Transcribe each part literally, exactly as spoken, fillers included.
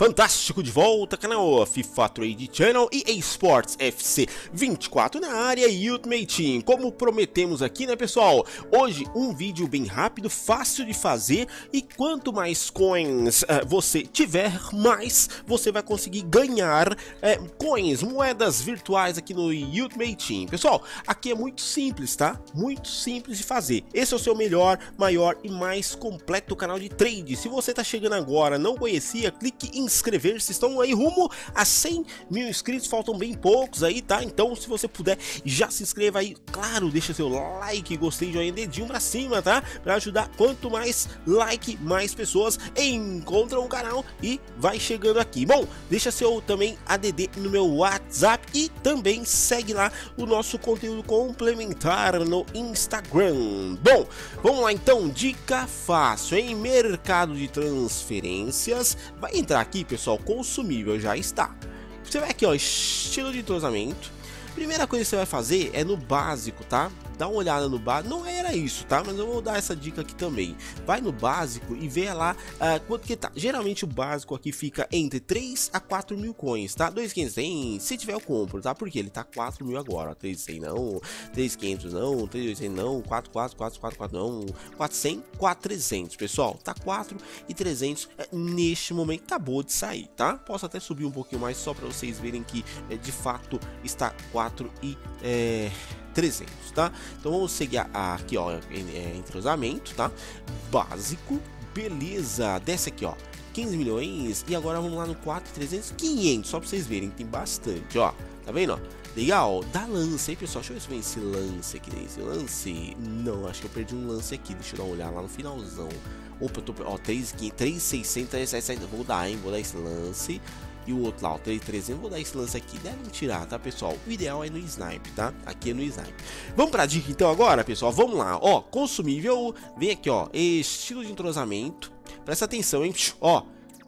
fantástico de volta, canal FIFA Trade Channel e Esports F C vinte e quatro na área e Ultimate Team. Como prometemos aqui, né, pessoal? Hoje um vídeo bem rápido, fácil de fazer, e quanto mais coins uh, você tiver, mais você vai conseguir ganhar uh, coins, moedas virtuais aqui no Ultimate Team. Pessoal, aqui é muito simples, tá? Muito simples de fazer. Esse é o seu melhor, maior e mais completo canal de trade. Se você tá chegando agora, não conhecia, clique em inscrever-se. Estão aí rumo a cem mil inscritos, faltam bem poucos aí, tá? Então, se você puder, já se inscreva aí, claro, deixa seu like, gostei, joinha, dedinho pra cima, tá? Pra ajudar, quanto mais like, mais pessoas encontram o canal e vai chegando aqui. Bom, deixa seu também A D D no meu WhatsApp e também segue lá o nosso conteúdo complementar no Instagram. Bom, vamos lá então, dica fácil, em mercado de transferências, vai entrar aqui, pessoal, consumível, já está. Você vai aqui, ó, estilo de entrosamento. Primeira coisa que você vai fazer é no básico, tá? Dá uma olhada no básico, não era isso, tá? Mas eu vou dar essa dica aqui também. Vai no básico e vê lá uh, quanto que tá. Geralmente o básico aqui fica entre três a quatro mil coins, tá? dois mil e quinhentos, se tiver eu compro, tá? Porque ele tá quatro mil agora, ó. três mil e cem não, três mil e quinhentos não, três mil e oitocentos não, quatro mil quatrocentos, quatro mil quatrocentos não, quatrocentos, quatro mil e trezentos, pessoal. Tá quatro mil e trezentos é, neste momento, acabou de sair, tá? Posso até subir um pouquinho mais só para vocês verem que é, de fato está quatro mil e trezentos, tá? Então vamos seguir aqui, ó, é, entrosamento, tá? Básico, beleza, desce aqui, ó, quinze milhões, e agora vamos lá no quatro mil e trezentos, quinhentos, só pra vocês verem, tem bastante, ó, tá vendo, ó? Legal, dá lance aí, pessoal, deixa eu ver se vem esse lance aqui, esse lance, não, acho que eu perdi um lance aqui, deixa eu dar uma olhada lá no finalzão, opa, eu tô, ó, três mil e seiscentos, vou dar, hein, vou dar esse lance. E o outro lá, o três mil e trezentos, vou dar esse lance aqui, devem tirar, tá, pessoal? O ideal é no snipe, tá? Aqui é no snipe. Vamos pra dica então agora, pessoal, vamos lá, ó, consumível, vem aqui, ó, estilo de entrosamento, presta atenção, hein, ó,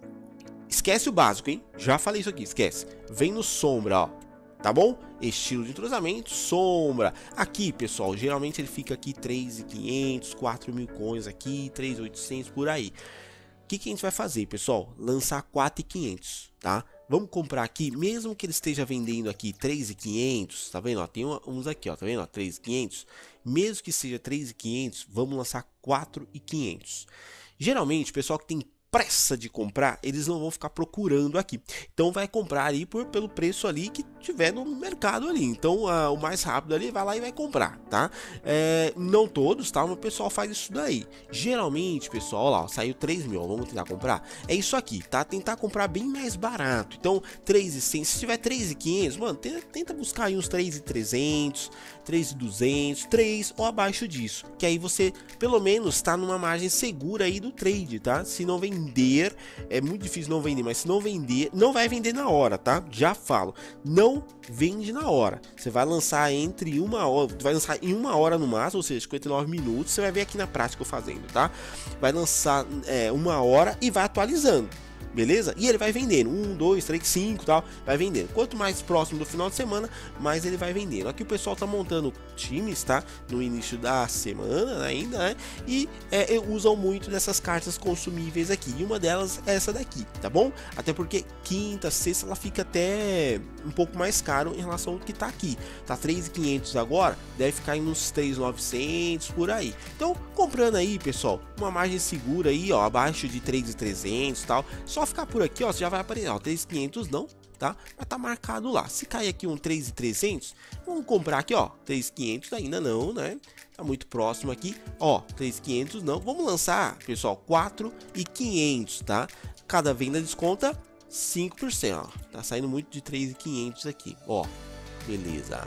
esquece o básico, hein, já falei isso aqui, esquece, vem no sombra, ó, tá bom? Estilo de entrosamento, sombra, aqui, pessoal, geralmente ele fica aqui três mil e quinhentos, quatro mil coins aqui, três mil e oitocentos, por aí. O que, que a gente vai fazer, pessoal? Lançar quatro mil e quinhentos, tá? Vamos comprar aqui, mesmo que ele esteja vendendo aqui três mil e quinhentos, tá vendo? Ó, tem uns aqui, ó, tá vendo? Ó, três mil e quinhentos, mesmo que seja três mil e quinhentos, vamos lançar quatro mil e quinhentos. Geralmente, o pessoal que tem pressa de comprar, eles não vão ficar procurando aqui, então vai comprar ali por, pelo preço ali que tiver no mercado ali, então uh, o mais rápido ali vai lá e vai comprar, tá? É, não todos, tá? Mas o pessoal faz isso daí, geralmente, pessoal, ó lá, ó, saiu três mil, ó, vamos tentar comprar, é isso aqui, tá? Tentar comprar bem mais barato, então três mil e cem, se tiver três mil e quinhentos, mano, tenta, tenta buscar aí uns três mil e trezentos, três mil e duzentos, três ou abaixo disso, que aí você pelo menos tá numa margem segura aí do trade, tá? Se não vender, é muito difícil não vender, mas se não vender, não vai vender na hora, tá? Já falo, não vende na hora. Você vai lançar entre uma hora, vai lançar em uma hora no máximo, ou seja, cinquenta e nove minutos. Você vai ver aqui na prática eu fazendo, tá? Vai lançar é, uma hora e vai atualizando. Beleza? E ele vai vendendo, um, dois, três, cinco, tal, vai vendendo. Quanto mais próximo do final de semana, mais ele vai vendendo. Aqui o pessoal tá montando times, tá? No início da semana ainda, né? E é, usam muito dessas cartas consumíveis aqui. E uma delas é essa daqui, tá bom? Até porque quinta, sexta, ela fica até um pouco mais caro em relação ao que tá aqui. Tá três mil e quinhentos agora, deve ficar em uns três mil e novecentos, por aí. Então, comprando aí, pessoal, uma margem segura aí, ó, abaixo de três mil e trezentos, tal, só Só ficar por aqui, ó, você já vai aparecer, ó, três mil e quinhentos não, tá? Vai tá marcado lá. Se cair aqui um três mil e trezentos, vamos comprar aqui, ó, três mil e quinhentos ainda não, né? Tá muito próximo aqui, ó, três mil e quinhentos não. Vamos lançar, pessoal, quatro mil e quinhentos, tá? Cada venda desconta cinco por cento, ó. Tá saindo muito de três mil e quinhentos aqui, ó. Beleza.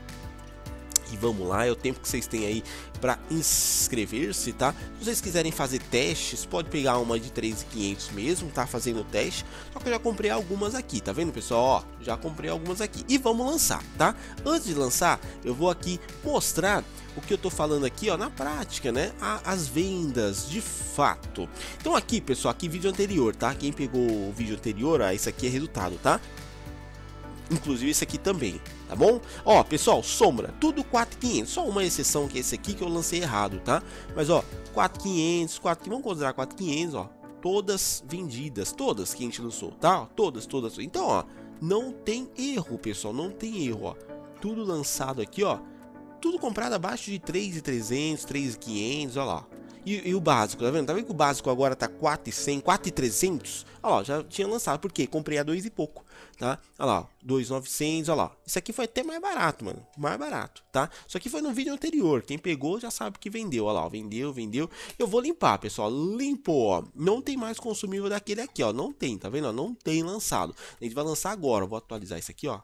E vamos lá, é o tempo que vocês têm aí para inscrever-se, tá? Se vocês quiserem fazer testes, pode pegar uma de três mil e quinhentos mesmo, tá? Fazendo o teste. Só que eu já comprei algumas aqui, tá vendo, pessoal? Ó, já comprei algumas aqui. E vamos lançar, tá? Antes de lançar, eu vou aqui mostrar o que eu tô falando aqui, ó, na prática, né? A, as vendas, de fato. Então aqui, pessoal, aqui vídeo anterior, tá? Quem pegou o vídeo anterior, ó, esse aqui é resultado, tá? Inclusive esse aqui também, tá bom? Ó, pessoal, sombra, tudo quatro mil e quinhentos, só uma exceção que é esse aqui que eu lancei errado, tá? Mas ó, quatro mil e quinhentos, quatro, vamos considerar quatro mil e quinhentos, ó. todas vendidas, todas que a gente lançou, tá? Todas, todas. Então, ó, não tem erro, pessoal, não tem erro, ó. Tudo lançado aqui, ó. Tudo comprado abaixo de três mil e trezentos, três mil e quinhentos, ó lá. E, e o básico, tá vendo? Tá vendo que o básico agora tá quatro mil e cem, quatro mil e trezentos? Olha lá, já tinha lançado, por quê? Comprei a dois e pouco, tá? Olha lá, dois mil e novecentos, olha lá. Isso aqui foi até mais barato, mano, mais barato, tá? Isso aqui foi no vídeo anterior, quem pegou já sabe que vendeu, olha lá, ó, vendeu, vendeu. Eu vou limpar, pessoal, limpou, ó. Não tem mais consumível daquele aqui, ó, não tem, tá vendo? Ó, não tem lançado. A gente vai lançar agora, eu vou atualizar isso aqui, ó.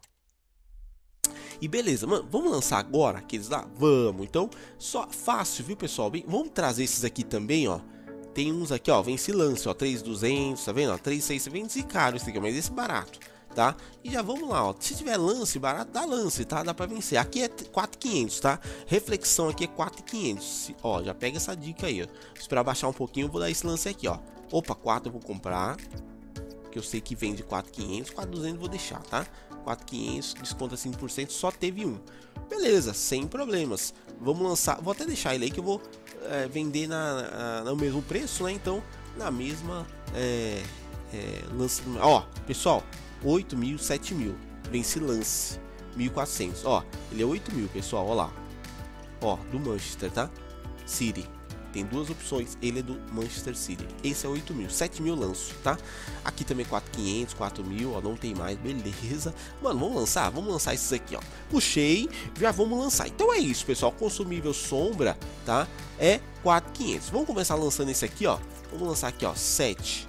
E beleza, mano, vamos lançar agora aqueles lá? Vamos, então, só fácil, viu, pessoal? Bem, vamos trazer esses aqui também, ó. Tem uns aqui, ó, vem esse lance, ó, três mil e duzentos, tá vendo? Ó, três mil e seiscentos, vem esse caro esse aqui, mas esse barato, tá? E já vamos lá, ó, se tiver lance barato, dá lance, tá? Dá pra vencer. Aqui é quatro mil e quinhentos, tá? Reflexão aqui é quatro mil e quinhentos, ó, já pega essa dica aí, ó. Esperar baixar um pouquinho, eu vou dar esse lance aqui, ó. Opa, quatro eu vou comprar, que eu sei que vende quatro mil e quinhentos, quatro mil e duzentos eu vou deixar, tá? quatro mil e quinhentos, desconta cinco por cento, só teve um. Beleza, sem problemas. Vamos lançar, vou até deixar ele aí que eu vou é, vender na, na, no mesmo preço, né? Então, na mesma é, é, lance. Ó, pessoal, oito mil, sete mil. Vem esse lance, mil e quatrocentos. Ó, ele é oito mil, pessoal, ó lá. Ó, do Manchester, tá? City. Tem duas opções, ele é do Manchester City. Esse é oito mil, sete mil lanço, tá? Aqui também quatro mil e quinhentos, quatro mil, ó, não tem mais, beleza. Mano, vamos lançar? Vamos lançar esses aqui, ó. Puxei, já vamos lançar. Então é isso, pessoal, consumível sombra, tá? É quatro mil e quinhentos. Vamos começar lançando esse aqui, ó. Vamos lançar aqui, ó, sete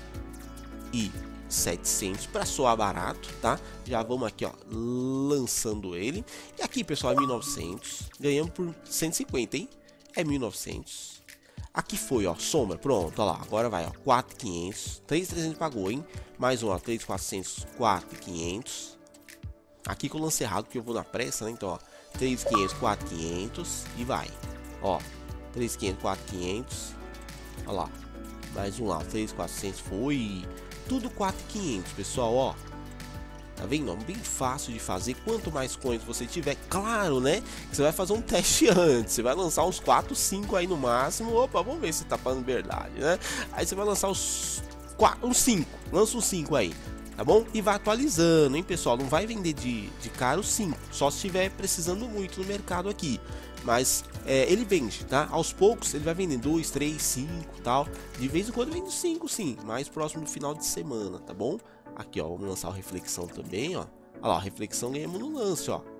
mil e setecentos para soar barato, tá? Já vamos aqui, ó, lançando ele. E aqui, pessoal, é mil e novecentos. Ganhamos por cento e cinquenta, hein? É mil e novecentos. Aqui foi, ó, sombra, pronto, ó lá, agora vai, ó, quatro mil e quinhentos, três mil e trezentos pagou, hein? Mais um, ó, três mil e quatrocentos, quatro mil e quinhentos. Aqui que eu lancei errado, porque eu vou na pressa, né? Então, ó, três mil e quinhentos, quatro mil e quinhentos e vai. Ó, três mil e quinhentos, quatro mil e quinhentos. Ó lá, mais um lá, três mil e quatrocentos, foi. Tudo quatro mil e quinhentos, pessoal, ó. Tá vendo? Bem fácil de fazer. Quanto mais coins você tiver, claro, né? Você vai fazer um teste antes. Você vai lançar uns quatro, cinco aí no máximo. Opa, vamos ver se tá falando verdade, né? Aí você vai lançar uns quatro, uns cinco. Lança uns cinco aí, tá bom? E vai atualizando, hein, pessoal? Não vai vender de, de caro cinco. Só se estiver precisando muito no mercado aqui. Mas é, ele vende, tá? Aos poucos ele vai vendendo dois, três, cinco, tal. De vez em quando vende cinco, sim. Mais próximo do final de semana, tá bom? Aqui, ó, vamos lançar o reflexão também, ó. Olha lá, reflexão ganhamos no lance, ó.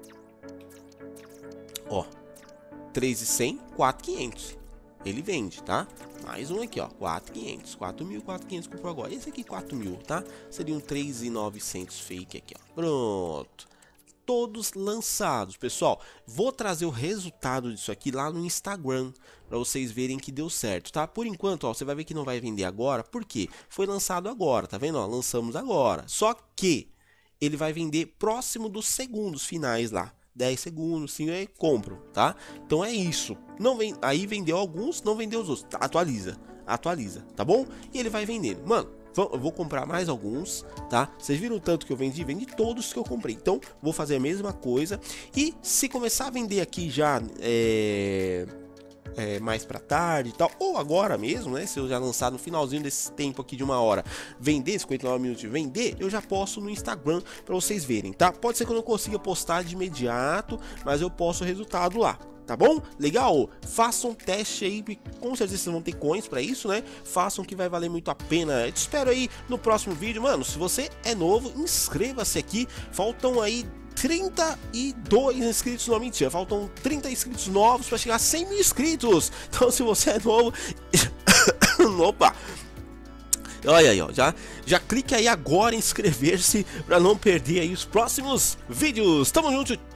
Ó, três mil e cem, quatro mil e quinhentos. Ele vende, tá? Mais um aqui, ó, quatro mil e quinhentos, quatro mil, quatro mil e quinhentos comprou agora. Esse aqui quatro mil, tá? Seria um três mil e novecentos fake aqui, ó. Pronto. Todos lançados, pessoal. Vou trazer o resultado disso aqui lá no Instagram para vocês verem que deu certo, tá? Por enquanto, ó, você vai ver que não vai vender agora, por quê? Foi lançado agora, tá vendo? Ó, lançamos agora. Só que ele vai vender próximo dos segundos finais lá. dez segundos, sim, aí compro, tá? Então é isso. Não vem, aí vendeu alguns, não vendeu os outros. Atualiza, atualiza, tá bom? E ele vai vendendo. Mano, eu vou comprar mais alguns, tá? Vocês viram o tanto que eu vendi? Vendi todos que eu comprei. Então, vou fazer a mesma coisa. E se começar a vender aqui já é, é, mais pra tarde e tal, ou agora mesmo, né? Se eu já lançar no finalzinho desse tempo aqui de uma hora, vender cinquenta e nove minutos de vender, eu já posto no Instagram pra vocês verem, tá? Pode ser que eu não consiga postar de imediato, mas eu posto o resultado lá. Tá bom? Legal? Façam um teste aí, com certeza vocês vão ter coins pra isso, né? Façam que vai valer muito a pena. Eu te espero aí no próximo vídeo. Mano, se você é novo, inscreva-se aqui. Faltam aí trinta e dois inscritos, não, mentira. Faltam trinta inscritos novos pra chegar a cem mil inscritos. Então, se você é novo... Opa! Olha aí, ó, já, já clique aí agora em inscrever-se pra não perder aí os próximos vídeos. Tamo junto!